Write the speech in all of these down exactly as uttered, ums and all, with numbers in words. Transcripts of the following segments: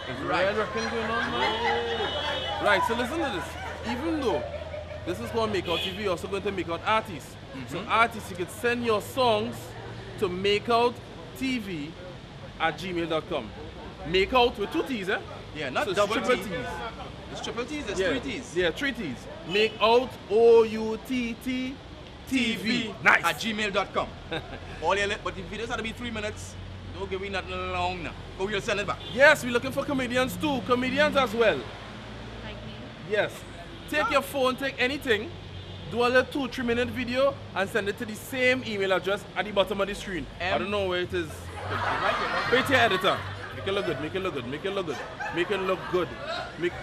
It's Right. red rocking going on, man. Right, so listen to this. Even though this is called Makeout T V, you're also going to make out artists. Mm-hmm. So artists, you could send your songs to makeouttv at gmail dot com. Makeout with two T's, eh? Yeah, not so double triple T. T's. It's triple T's, it's Yeah, three T's. yeah, three T's. Makeout, O U T T T V. Nice. At gmail dot com. All your, but the videos have to be three minutes. Don't give me nothing long now. Go, we'll send it back. Yes, we're looking for comedians too. Comedians as well. Like me. Yes. Take your phone, take anything, do a little two, three minute video and send it to the same email address at the bottom of the screen. M I don't know where it is. Right here, right here. Wait here, editor. Make it look good, make it look good, make it look good, make it look good. Make...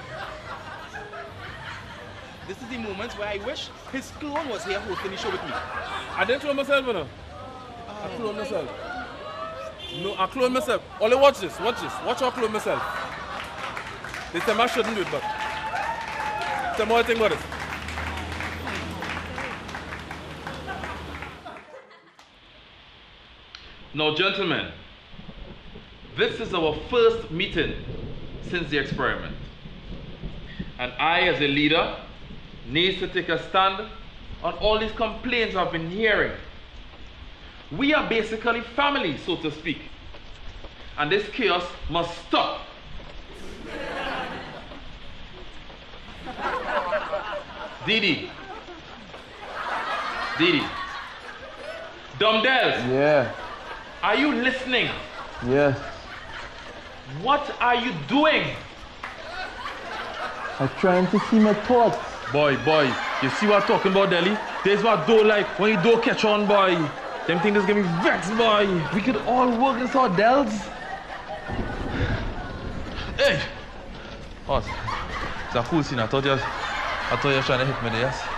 This is the moments where I wish his clone was here hosting the show with me. I didn't clone myself, you know. I clone myself. No, I clone myself. Only watch this, watch this. Watch how I clone myself. This time I shouldn't do it, but. Tell me what you think about it. Now, gentlemen, this is our first meeting since the experiment. And I, as a leader, need to take a stand on all these complaints I've been hearing. We are basically family, so to speak. And this chaos must stop. Didi. Didi. Dumdell, Yeah, are you listening? yes. What are you doing? I'm trying to see my thoughts. Boy, boy, you see what I'm talking about, Delhi? This what do like when you do catch on, boy. Them things get me vexed, boy. We could all work this out, Dels. Hey! Oh, it's a cool scene. I thought you was, I thought you were trying to hit me there, yes?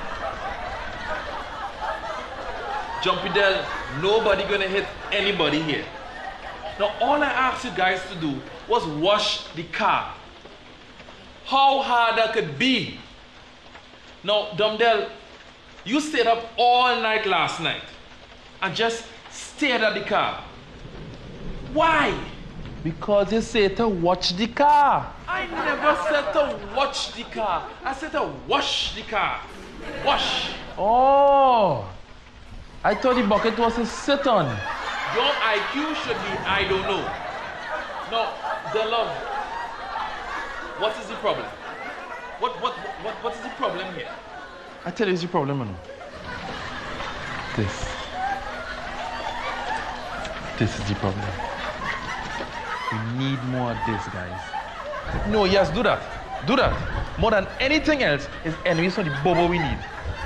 Jumpy Del, nobody gonna hit anybody here. Now, all I asked you guys to do was wash the car. How hard that could be. Now, Dumdell, you stayed up all night last night and just stared at the car. Why? Because you say to watch the car. I never said to watch the car. I said to wash the car. Wash. Oh, I thought the bucket was to sit on. Your I Q should be I don't know. No, the love. What is the problem? What what what what is the problem here? I tell you, it's the problem, man. This. This is the problem. We need more of this, guys. No, yes, do that. Do that. More than anything else is enemies on the bobo we need.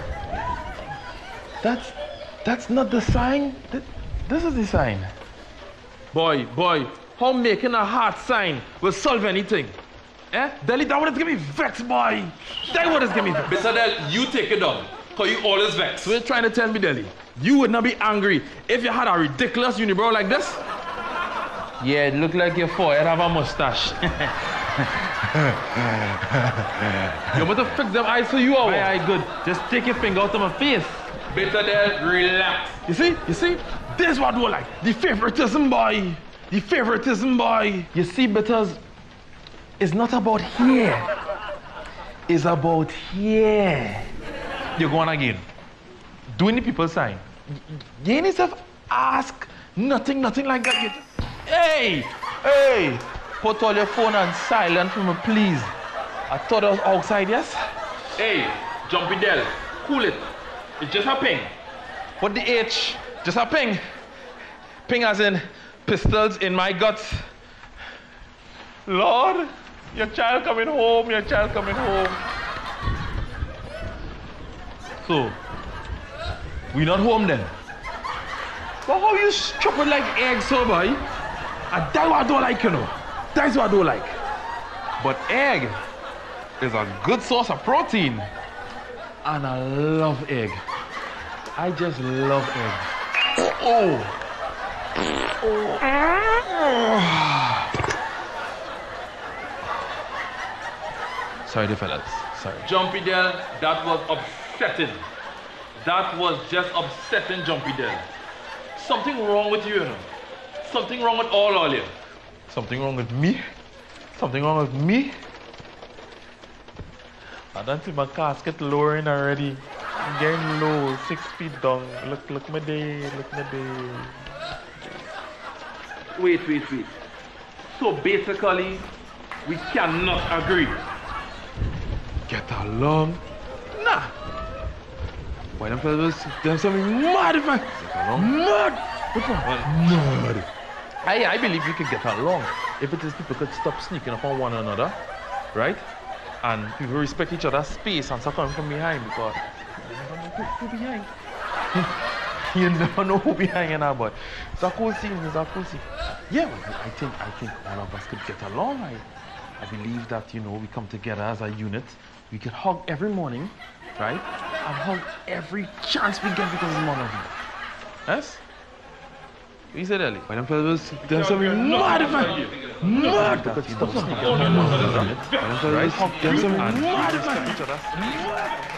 That's that's not the sign. Th- This is the sign. Boy, boy, how making a heart sign will solve anything? Eh? Delhi, that one is gonna be vexed, boy. That one is gonna be vexed. Mister Del, you take it down. Cause you always vexed. So you're trying to tell me, Delhi, you would not be angry if you had a ridiculous unibrow like this? Yeah, it look like your forehead have a mustache. You want to fix them eyes for you or what? Aye, aye, good. Just take your finger out of my face. Better Del, relax. You see? You see? This is what we like. The favoritism, boy. The favoritism, boy. You see, because it's not about here. It's about here. You're going again. Doing the people sign. You ain't yourself ask nothing, nothing like that. You just, hey, hey, put all your phone on silent for me, please. I thought I was outside, yes? Hey, Jumpy Del, cool it. It's just a ping. What the H? Just a ping. Ping as in pistols in my guts. Lord, your child coming home, your child coming home. So, we not home then? But how you stupid like eggs, so boy? And that's what I don't like, you know. That's what I don't like. But egg is a good source of protein. And I love egg. I just love egg. Oh. Oh. Sorry, the fellas. Sorry. Jumpy Del, that was upsetting. That was just upsetting, Jumpy Del. Something wrong with you, you know. Something wrong with all of you. Something wrong with me? Something wrong with me? I don't see my casket lowering already. I'm getting low, six feet down. Look, look my day, look my day. Wait, wait, wait. So basically, we cannot agree. Get along? Nah. Why them fellas, them something mad if I get along? Mad! What's wrong? Mad. I, I believe we could get along if it is people could stop sneaking up on one another, right? And people respect each other's space and start coming from behind because you never know who, who behind. You never know who behind in that boy. It's a cool scene, it's a cool scene. Yeah, well, I think I think all of us could get along. I I believe that, you know, we come together as a unit. We could hug every morning, right? And hug every chance we get because it's one of you. Yes? What you said earlier? Why them fellas, them something mad if I... Mad! Because stop sneaking. Right? Them something mad if I...